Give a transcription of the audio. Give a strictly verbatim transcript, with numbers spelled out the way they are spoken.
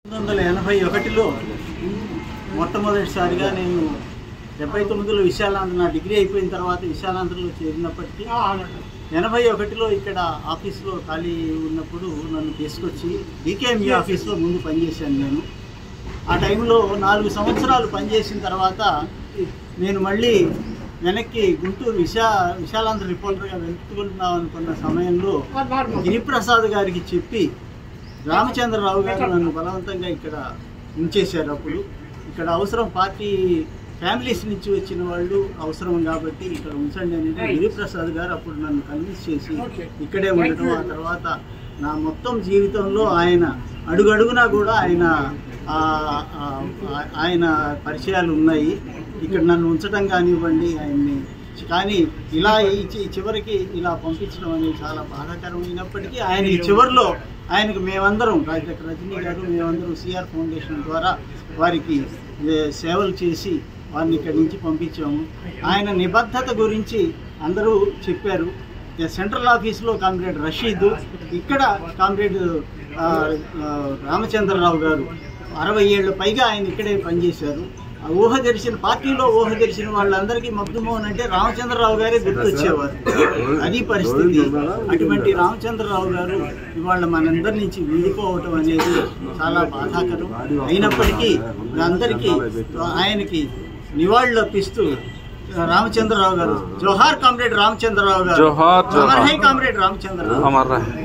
పంతొమ్మిది వందల ఎనభై ఒకటిలో మొట్టమొదటిసారిగా నేను డెబ్బై తొమ్మిదిలో విశాలాంధ్ర నా డిగ్రీ అయిపోయిన తర్వాత విశాలాంధ్రలో చేరినప్పటికీ ఎనభై ఒకటిలో ఇక్కడ ఆఫీస్లో ఖాళీ ఉన్నప్పుడు నన్ను తీసుకొచ్చి డీకేఎంఈ ఆఫీస్లో ముందు పనిచేశాను. నేను ఆ టైంలో నాలుగు సంవత్సరాలు పనిచేసిన తర్వాత నేను మళ్ళీ వెనక్కి గుంటూరు విశా విశాలాంధ్ర రిపోర్టర్గా వెతుకుంటున్నాం అనుకున్న సమయంలో గిరిప్రసాద్ గారికి చెప్పి రామచంద్రరావు గారు నన్ను బలవంతంగా ఇక్కడ ఉంచేశారు. అప్పుడు ఇక్కడ అవసరం, పార్టీ ఫ్యామిలీస్ నుంచి వచ్చిన వాళ్ళు అవసరం కాబట్టి ఇక్కడ ఉంచండి అని గిరిప్రసాద్ గారు అప్పుడు నన్ను కన్విన్స్ చేసి ఇక్కడే ఉండటం. ఆ తర్వాత నా మొత్తం జీవితంలో ఆయన అడుగడుగునా కూడా ఆయన ఆయన పరిచయాలు ఉన్నాయి. ఇక్కడ నన్ను ఉంచడం కానివ్వండి, ఆయన్ని కానీ ఇలా చివరికి ఇలా పంపించడం అనేది చాలా బాధాకరమైనప్పటికీ ఆయన ఈ చివరిలో ఆయనకు మేమందరం డాక్టర్ రజనీ గారు మేమందరం సిఆర్ ఫౌండేషన్ ద్వారా వారికి సేవలు చేసి వారిని ఇక్కడి నుంచి పంపించాము. ఆయన నిబద్ధత గురించి అందరూ చెప్పారు. సెంట్రల్ ఆఫీస్లో కామ్రేడ్ రషీద్, ఇక్కడ కామ్రేడ్ రామచంద్రరావు గారు అరవై ఏళ్ళ పైగా ఆయన ఇక్కడే పనిచేశారు. ఊహ తెరిచిన పార్టీలో ఊహ తెరిచిన వాళ్ళందరికీ మగ్ధుమోహన్ అంటే రామచంద్రరావు గారే గుర్తొచ్చేవారు. అది పరిస్థితి. అటువంటి రామచంద్రరావు గారు ఇవాళ మనందరి నుంచి విడిపోవటం అనేది చాలా బాధాకరం. అయినప్పటికీ అందరికీ ఆయనకి నివాళులు అర్పిస్తూ రామచంద్రరావు గారు, జోహార్ కామ్రేడ్ రామచంద్రరావు గారు, అమర్ హై కామ్రేడ్ రామచంద్రరావు.